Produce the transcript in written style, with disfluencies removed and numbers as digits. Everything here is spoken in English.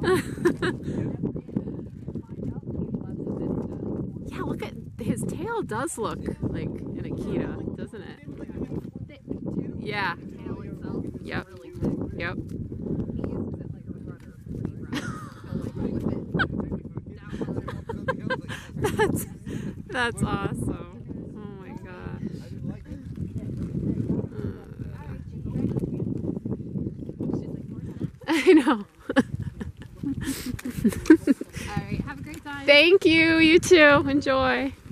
Yeah, look at his tail does look like an Akita, doesn't it? Yeah. Yep. Yep. That's awesome. Oh my gosh. I know. Alright, have a great time. Thank you. You too. Enjoy.